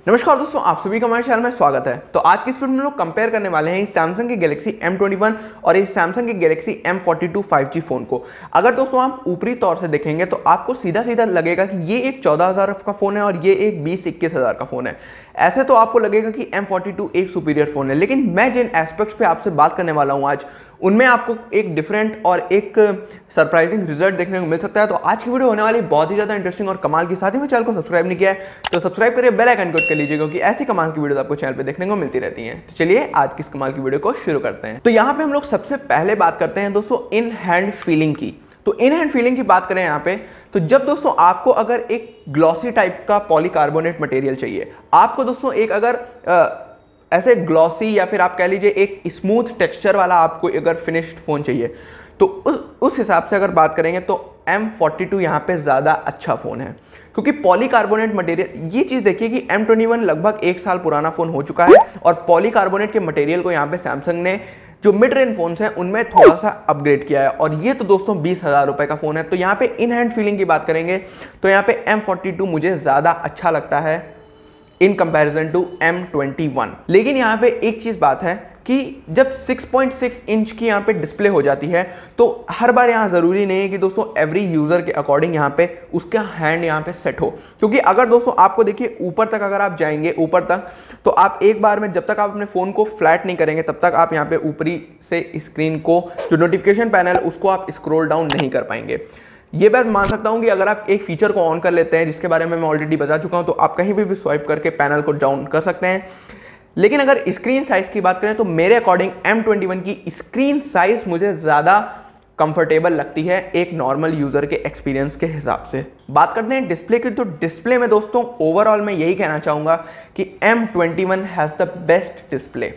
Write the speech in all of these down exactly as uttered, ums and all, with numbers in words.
नमस्कार दोस्तों, आप सभी का हमारे चैनल में स्वागत है। तो आज की इस वीडियो में लोग कंपेयर करने वाले हैं सैमसंग के गैलेक्सी एम ट्वेंटी वन और इस सैमसंग के Galaxy M forty two five G phone को। अगर दोस्तों आप ऊपरी तौर से देखेंगे तो आपको सीधा सीधा लगेगा कि ये एक चौदह हज़ार का फोन है और ये एक बीस इक्कीस हज़ार का फोन है। ऐसे तो आपको लगेगा कि एम फोर्टी टू एक सुपीरियर फोन है, लेकिन मैं जिन एस्पेक्ट्स पे आपसे बात करने वाला हूँ आज, उनमें आपको एक डिफरेंट और एक सरप्राइजिंग रिजल्ट देखने को मिल सकता है। तो आज की वीडियो होने वाली बहुत ही ज़्यादा इंटरेस्टिंग और कमाल की। साथ ही में चैनल को सब्सक्राइब नहीं किया है तो सब्सक्राइब करिए, बेल आइकन क्लिक कर लीजिए, क्योंकि ऐसी कमाल की वीडियो आपको चैनल पे देखने को मिलती रहती हैं। तो चलिए आज की इस कमाल की वीडियो को शुरू करते हैं। तो यहाँ पे हम लोग सबसे पहले बात करते हैं दोस्तों इन हैंड फीलिंग की। तो इन हैंड फीलिंग की बात करें यहाँ पे, तो जब दोस्तों आपको अगर एक ग्लॉसी टाइप का पॉलीकार्बोनेट मटेरियल चाहिए, आपको दोस्तों एक अगर आ, ऐसे ग्लॉसी या फिर आप कह लीजिए एक स्मूथ टेक्सचर वाला आपको अगर फिनिश्ड फोन चाहिए, तो उस उस हिसाब से अगर बात करेंगे तो एम फोर्टी टू यहाँ पे ज़्यादा अच्छा फ़ोन है, क्योंकि पॉलीकार्बोनेट मटेरियल, ये चीज़ देखिए कि एम ट्वेंटी वन लगभग एक साल पुराना फ़ोन हो चुका है और पॉलीकार्बोनेट के मटेरियल को यहाँ पे सैमसंग ने जो मिड रेंज फोन्स हैं उनमें थोड़ा सा अपग्रेड किया है, और ये तो दोस्तों बीस हज़ार रुपये का फ़ोन है। तो यहाँ पे इन हैंड फीलिंग की बात करेंगे तो यहाँ पे एम फोर्टी टू मुझे ज़्यादा अच्छा लगता है in comparison to M twenty one. लेकिन यहाँ पे एक चीज़ बात है कि जब सिक्स पॉइंट सिक्स इंच की यहाँ पे डिस्प्ले हो जाती है तो हर बार यहाँ ज़रूरी नहीं है कि दोस्तों एवरी यूज़र के अकॉर्डिंग यहाँ पे उसका हैंड यहाँ पे सेट हो, क्योंकि अगर दोस्तों आपको देखिए ऊपर तक अगर आप जाएंगे ऊपर तक, तो आप एक बार में जब तक आप अपने फ़ोन को फ्लैट नहीं करेंगे तब तक आप यहाँ पे ऊपरी से स्क्रीन को जो नोटिफिकेशन पैनल उसको आप स्क्रॉल डाउन नहीं कर पाएंगे। ये बात मान सकता हूँ कि अगर आप एक फीचर को ऑन कर लेते हैं, जिसके बारे में मैं ऑलरेडी बता चुका हूँ, तो आप कहीं भी भी स्वाइप करके पैनल को डाउन कर सकते हैं। लेकिन अगर स्क्रीन साइज की बात करें तो मेरे अकॉर्डिंग एम ट्वेंटी वन की स्क्रीन साइज मुझे ज़्यादा कंफर्टेबल लगती है एक नॉर्मल यूज़र के एक्सपीरियंस के हिसाब से। बात करते हैं डिस्प्ले की, तो डिस्प्ले में दोस्तों ओवरऑल मैं यही कहना चाहूँगा कि M twenty one has the best display.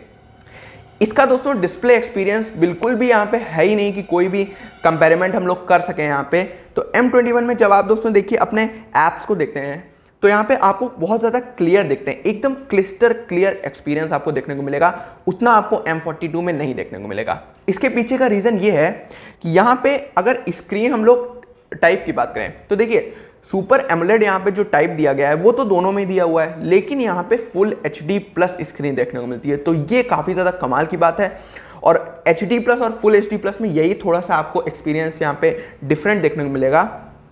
इसका दोस्तों डिस्प्ले एक्सपीरियंस बिल्कुल भी यहाँ पे है ही नहीं कि कोई भी कंपेरिमेंट हम लोग कर सकें यहाँ पे। तो एम ट्वेंटी वन में जब आप दोस्तों देखिए अपने ऐप्स को देखते हैं तो यहाँ पे आपको बहुत ज़्यादा क्लियर दिखते हैं, एकदम क्लिस्टर क्लियर एक्सपीरियंस आपको देखने को मिलेगा, उतना आपको एम फोर्टी टू में नहीं देखने को मिलेगा। इसके पीछे का रीज़न ये है कि यहाँ पे अगर स्क्रीन हम लोग टाइप की बात करें तो देखिए सुपर एमोलेड यहाँ पे जो टाइप दिया गया है वो तो दोनों में ही दिया हुआ है, लेकिन यहाँ पे full H D plus screen देखने को मिलती है। तो ये काफ़ी ज़्यादा कमाल की बात है, और एच डी प्लस और फुल एच डी प्लस में यही थोड़ा सा आपको एक्सपीरियंस यहाँ पे डिफरेंट देखने को मिलेगा।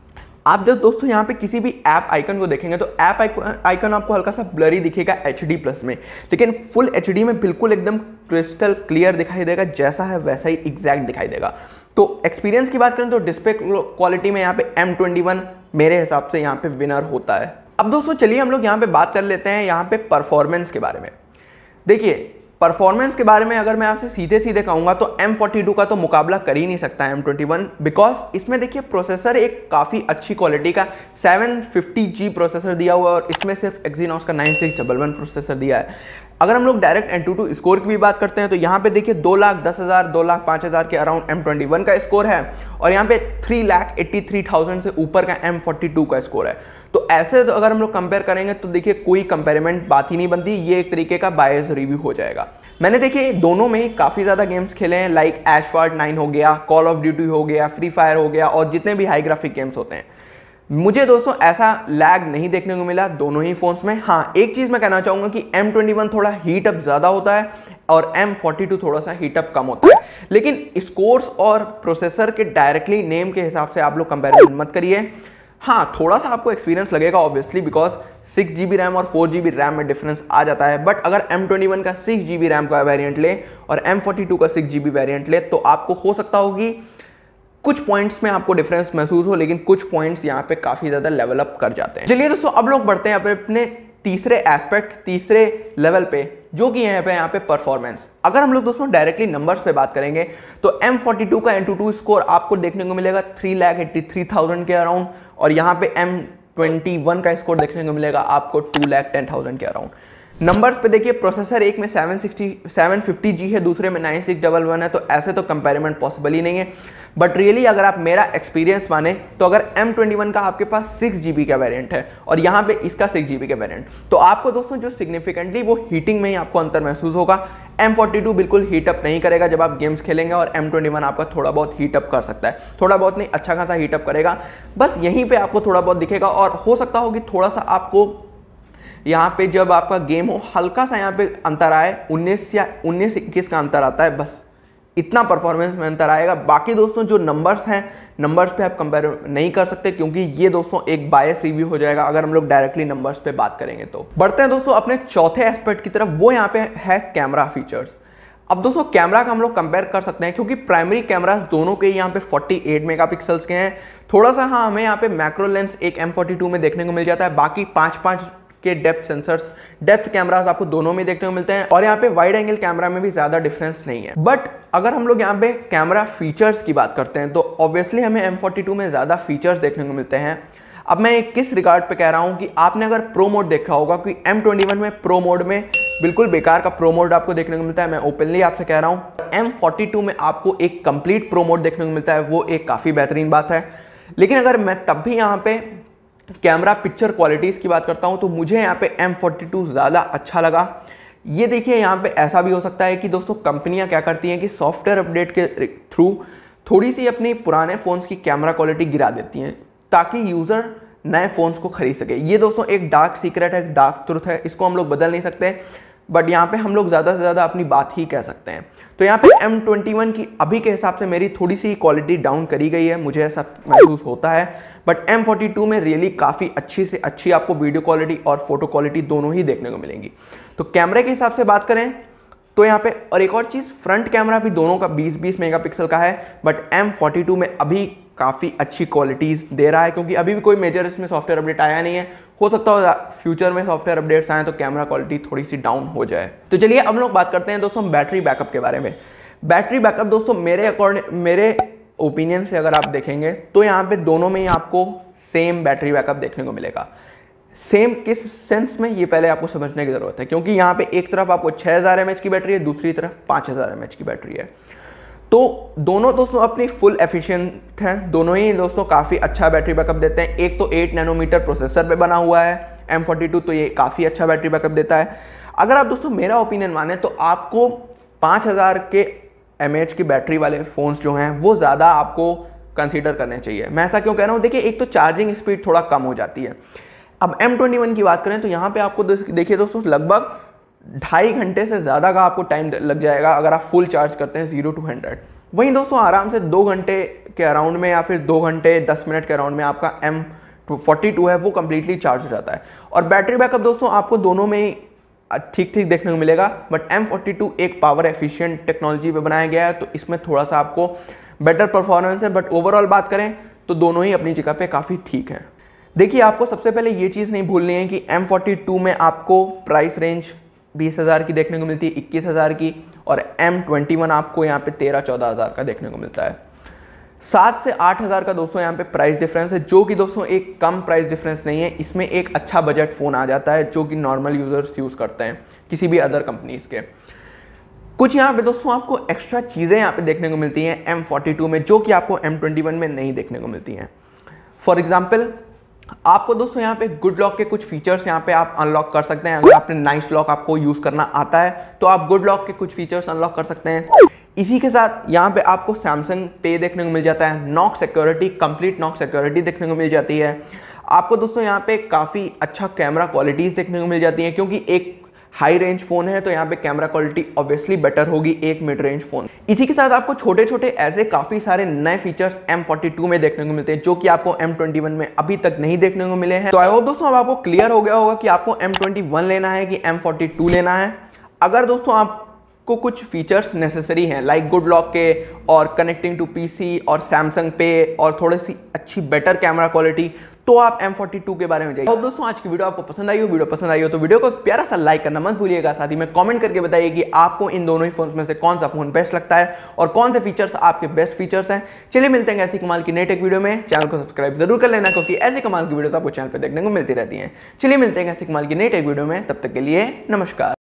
आप जब दोस्तों यहाँ पे किसी भी ऐप आइकन को देखेंगे तो ऐप आइकन आपको हल्का सा ब्लरी दिखेगा एच डी प्लस में, लेकिन फुल एच डी में बिल्कुल एकदम क्रिस्टल क्लियर दिखाई देगा, जैसा है वैसा ही एग्जैक्ट दिखाई देगा। तो एक्सपीरियंस की बात करें तो डिस्प्ले क्वालिटी में यहाँ पे एम ट्वेंटी वन मेरे हिसाब से यहाँ पे विनर होता है। अब दोस्तों चलिए हम लोग यहाँ पे बात कर लेते हैं यहाँ पे परफॉर्मेंस के बारे में। देखिए परफॉर्मेंस के बारे में अगर मैं आपसे सीधे सीधे कहूँगा तो एम फोर्टी टू का तो मुकाबला कर ही नहीं सकता एम ट्वेंटी वन, बिकॉज इसमें देखिए प्रोसेसर एक काफ़ी अच्छी क्वालिटी का सेवन फिफ्टी जी प्रोसेसर दिया हुआ है, और इसमें सिर्फ एक्जीनोस का nine six double one processor दिया है। अगर हम लोग डायरेक्ट एंटूटू स्कोर की भी बात करते हैं तो यहाँ पे देखिए दो लाख दस हज़ार दो लाख पाँच हज़ार के अराउंड एम ट्वेंटी वन का स्कोर है, और यहाँ पे three lakh eighty three thousand से ऊपर का एम फोर्टी टू का स्कोर है। तो ऐसे तो अगर हम लोग कंपेयर करेंगे तो देखिए कोई कंपेरिमेंट बात ही नहीं बनती, ये एक तरीके का बायस रिव्यू हो जाएगा। मैंने देखिए दोनों में ही काफ़ी ज़्यादा गेम्स खेले हैं, लाइक एशफॉर्ड नाइन हो गया, कॉल ऑफ ड्यूटी हो गया, फ्री फायर हो गया, और जितने भी हाई ग्राफिक गेम्स होते हैं। मुझे दोस्तों ऐसा लैग नहीं देखने को मिला दोनों ही फोन्स में। हाँ, एक चीज़ मैं कहना चाहूँगा कि एम ट्वेंटी वन थोड़ा हीट अप ज़्यादा होता है और एम फोर्टी टू थोड़ा सा हीट अप कम होता है, लेकिन स्कोर्स और प्रोसेसर के डायरेक्टली नेम के हिसाब से आप लोग कंपेरिजन मत करिए। हाँ, थोड़ा सा आपको एक्सपीरियंस लगेगा obviously, because six G B RAM और फोर जी बी रैम में डिफरेंस आ जाता है। बट अगर एम ट्वेंटी वन का सिक्स जी बी रैम का वेरिएंट ले और एम फोर्टी टू का सिक्स जी बी वेरिएंट ले तो आपको हो सकता होगी कुछ पॉइंट्स में आपको डिफरेंस महसूस हो, लेकिन कुछ पॉइंट्स यहाँ पे काफ़ी ज़्यादा लेवल अप कर जाते हैं। चलिए दोस्तों अब लोग बढ़ते हैं अपने अपने तीसरे एस्पेक्ट, तीसरे लेवल पे, जो कि यहाँ पे यहाँ पे परफॉर्मेंस। अगर हम लोग दोस्तों डायरेक्टली नंबर्स पे बात करेंगे तो एम फोर्टी टू का एंटूटू स्कोर आपको देखने को मिलेगा three lakh eighty three thousand के अराउंड, और यहाँ पे एम ट्वेंटी वन का स्कोर देखने को मिलेगा आपको टू लाख टेन थाउजेंड के अराउंड। नंबर्स पे देखिए प्रोसेसर एक में seven sixty seven fifty G है, दूसरे में नाइन सिक्स डबल वन है, तो ऐसे तो कंपेरिमेंट पॉसिबल ही नहीं है। बट रियली अगर आप मेरा एक्सपीरियंस माने तो अगर एम ट्वेंटी वन का आपके पास सिक्स जी बी का वेरिएंट है और यहाँ पे इसका सिक्स जी बी का वेरिएंट, तो आपको दोस्तों जो सिग्निफिकेंटली वो हीटिंग में ही आपको अंतर महसूस होगा। एम फोर्टी टू बिल्कुल हीटअप नहीं करेगा जब आप गेम्स खेलेंगे, और एम ट्वेंटी वन आपका थोड़ा बहुत हीटअप कर सकता है, थोड़ा बहुत नहीं अच्छा खासा हीटअप करेगा, बस यहीं पे आपको थोड़ा बहुत दिखेगा। और हो सकता हो कि थोड़ा सा आपको यहाँ पे जब आपका गेम हो हल्का सा यहाँ पे अंतर आए, उन्नीस या उन्नीस इक्कीस का अंतर आता है, बस इतना परफॉर्मेंस में अंतर आएगा। बाकी दोस्तों जो नंबर्स हैं, नंबर्स पे आप कंपेयर नहीं कर सकते, क्योंकि ये दोस्तों एक बायस रिव्यू हो जाएगा अगर हम लोग डायरेक्टली नंबर्स पे बात करेंगे। तो बढ़ते हैं दोस्तों अपने चौथे एस्पेक्ट की तरफ, वो यहाँ पे है कैमरा फीचर्स। अब दोस्तों कैमरा का हम लोग कंपेयर कर सकते हैं, क्योंकि प्राइमरी कैमरास दोनों के यहाँ पे अड़तालीस मेगापिक्सल्स के हैं। थोड़ा सा हाँ हमें यहाँ पे मैक्रो लेंस एक एम फोर्टी टू में देखने को मिल जाता है, बाकी पाँच पाँच के डेप्थ सेंसर्स, डेप्थ कैमरास आपको दोनों में देखने को मिलते हैं, और यहाँ पे वाइड एंगल कैमरा में भी ज्यादा डिफरेंस नहीं है। बट अगर हम लोग यहाँ पे कैमरा फीचर्स की बात करते हैं तो ऑब्वियसली हमें एम फोर्टी टू में ज्यादा फीचर्स देखने को मिलते हैं। अब मैं किस रिगार्ड पे कह रहा हूँ कि आपने अगर प्रो मोड देखा होगा कि एम ट्वेंटी वन में प्रो मोड में बिल्कुल बेकार का प्रो मोड आपको देखने को मिलता है, मैं ओपनली आपसे कह रहा हूँ। एम फोर्टी टू में आपको एक कंप्लीट प्रो मोड देखने को मिलता है, वो एक काफ़ी बेहतरीन बात है। लेकिन अगर मैं तब भी यहाँ पे कैमरा पिक्चर क्वालिटीज़ की बात करता हूँ तो मुझे यहाँ पे एम फोर्टी टू ज़्यादा अच्छा लगा। ये देखिए यहाँ पे ऐसा भी हो सकता है कि दोस्तों कंपनियाँ क्या करती हैं कि सॉफ्टवेयर अपडेट के थ्रू थोड़ी सी अपनी पुराने फ़ोन्स की कैमरा क्वालिटी गिरा देती हैं ताकि यूज़र नए फ़ोन्स को खरीद सके। ये दोस्तों एक डार्क सीक्रेट है, डार्क ट्रुथ है, इसको हम लोग बदल नहीं सकते, बट यहाँ पे हम लोग ज़्यादा से ज़्यादा अपनी बात ही कह सकते हैं। तो यहाँ पे एम ट्वेंटी वन की अभी के हिसाब से मेरी थोड़ी सी क्वालिटी डाउन करी गई है, मुझे ऐसा महसूस होता है, बट एम फोर्टी टू में रियली काफ़ी अच्छी से अच्छी आपको वीडियो क्वालिटी और फोटो क्वालिटी दोनों ही देखने को मिलेंगी। तो कैमरे के हिसाब से बात करें तो यहाँ पे, और एक और चीज़, फ्रंट कैमरा भी दोनों का बीस बीस मेगापिक्सल का है, बट एम फोर्टी टू में अभी काफ़ी अच्छी क्वालिटीज़ दे रहा है, क्योंकि अभी भी कोई मेजर इसमें सॉफ्टवेयर अपडेट आया नहीं है। हो सकता हो फ्यूचर में सॉफ्टवेयर अपडेट्स आए तो कैमरा क्वालिटी थोड़ी सी डाउन हो जाए। तो चलिए अब लोग बात करते हैं दोस्तों बैटरी बैकअप के बारे में। बैटरी बैकअप दोस्तों मेरे अकॉर्डिंग, मेरे ओपिनियन से अगर आप देखेंगे तो यहाँ पे दोनों में ही आपको सेम बैटरी बैकअप देखने को मिलेगा। सेम किस सेंस में, ये पहले आपको समझने की ज़रूरत है, क्योंकि यहाँ पे एक तरफ आपको छः हज़ार एम एच की बैटरी है, दूसरी तरफ पाँच हज़ार एम एच की बैटरी है। तो दोनों दोस्तों अपनी फुल एफिशिएंट हैं, दोनों ही दोस्तों काफ़ी अच्छा बैटरी बैकअप देते हैं। एक तो एट नैनोमीटर प्रोसेसर पे बना हुआ है एम फोर्टी टू, तो ये काफ़ी अच्छा बैटरी बैकअप देता है। अगर आप दोस्तों मेरा ओपिनियन माने तो आपको पाँच हज़ार के एम एच की बैटरी वाले फ़ोन्स जो हैं वो ज़्यादा आपको कंसीडर करने चाहिए। मैं ऐसा क्यों कह रहा हूँ, देखिए एक तो चार्जिंग स्पीड थोड़ा कम हो जाती है। अब एम ट्वेंटी वन की बात करें तो यहाँ पे आपको देखिए दोस्तों लगभग ढाई घंटे से ज़्यादा का आपको टाइम लग जाएगा अगर आप फुल चार्ज करते हैं जीरो टू हंड्रेड। वहीं दोस्तों आराम से दो घंटे के अराउंड में या फिर दो घंटे दस मिनट के अराउंड में आपका एम फोर्टी टू है वो कम्प्लीटली चार्ज हो जाता है। और बैटरी बैकअप दोस्तों आपको दोनों में ही ठीक ठीक देखने को मिलेगा, बट एम फोर्टी टू एक पावर एफिशिएंट टेक्नोलॉजी पे बनाया गया है, तो इसमें थोड़ा सा आपको बेटर परफॉर्मेंस है। बट ओवरऑल बात करें तो दोनों ही अपनी जगह पे काफ़ी ठीक है। देखिए आपको सबसे पहले ये चीज़ नहीं भूलनी है कि एम फोर्टी टू में आपको प्राइस रेंज बीस हज़ार की देखने को मिलती है, इक्कीस हज़ार की, और एम ट्वेंटी वन आपको यहाँ पे तेरह चौदह हज़ार का देखने को मिलता है। सात से आठ हज़ार का दोस्तों यहाँ पे प्राइस डिफरेंस है, जो कि दोस्तों एक कम प्राइस डिफरेंस नहीं है। इसमें एक अच्छा बजट फ़ोन आ जाता है जो कि नॉर्मल यूज़र्स यूज़ करते हैं किसी भी अदर कंपनीज़ के। कुछ यहाँ पे दोस्तों आपको एक्स्ट्रा चीज़ें यहाँ पे देखने को मिलती हैं एम फोर्टी टू में, जो कि आपको एम ट्वेंटी वन में नहीं देखने को मिलती हैं। फॉर एग्जाम्पल आपको दोस्तों यहाँ पे गुड लॉक के कुछ फीचर्स यहाँ पे आप अनलॉक कर सकते हैं। अगर आपने नाइस लॉक आपको यूज़ करना आता है तो आप गुड लॉक के कुछ फीचर्स अनलॉक कर सकते हैं। इसी के साथ यहाँ पे आपको सैमसंग पे देखने को मिल जाता है, knock security, complete knock security देखने को मिल जाती है। आपको दोस्तों यहाँ पे काफ़ी अच्छा कैमरा क्वालिटीज़ देखने को मिल जाती हैं, क्योंकि एक हाई रेंज फोन है तो यहाँ पे कैमरा क्वालिटी ऑब्वियसली बेटर होगी एक मिड रेंज फोन। इसी के साथ आपको छोटे छोटे ऐसे काफ़ी सारे नए फीचर्स एम फोर्टी टू में देखने को मिलते हैं, जो कि आपको एम ट्वेंटी वन में अभी तक नहीं देखने को मिले हैं। तो आई होप दोस्तों अब आपको क्लियर हो गया होगा कि आपको एम ट्वेंटी वन लेना है कि एम फोर्टी टू लेना है। अगर दोस्तों आप को कुछ फीचर्स नेसेसरी हैं लाइक गुड लॉक के और कनेक्टिंग टू पीसी और सैमसंग पे और थोड़ी सी अच्छी बेटर कैमरा क्वालिटी, तो आप एम फोर्टी टू के बारे में जाइए। और दोस्तों आज की वीडियो आपको पसंद आई हो, वीडियो पसंद आई हो तो वीडियो को एक प्यारा सा लाइक करना मत भूलिएगा। साथ ही में कमेंट करके बताइए कि आपको इन दोनों ही फोन्स में से कौन सा फोन बेस्ट लगता है और कौन से फीचर्स आपके बेस्ट फीचर्स हैं। चलिए मिलते हैं ऐसी कमाल की नई टेक वीडियो में। चैनल को सब्सक्राइब जरूर कर लेना, क्योंकि ऐसी कमाल की वीडियोस आपको चैनल पर देखने को मिलती रहती हैं। चलिए मिलते हैं ऐसी कमाल की नई टेक वीडियो में, तब तक के लिए नमस्कार।